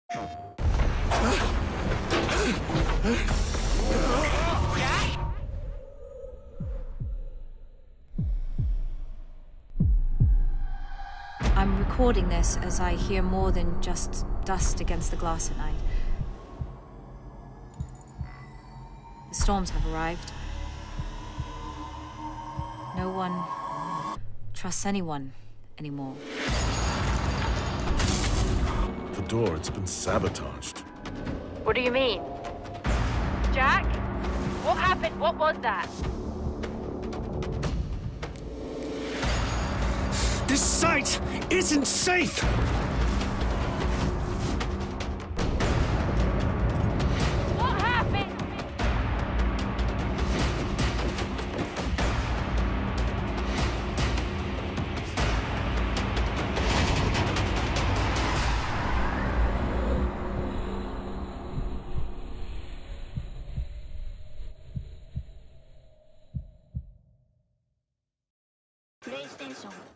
I'm recording this as I hear more than just dust against the glass at night. The storms have arrived. No one trusts anyone anymore. The door, it's been sabotaged. What do you mean? Jack? What happened? What was that? This site isn't safe! What happened? PlayStation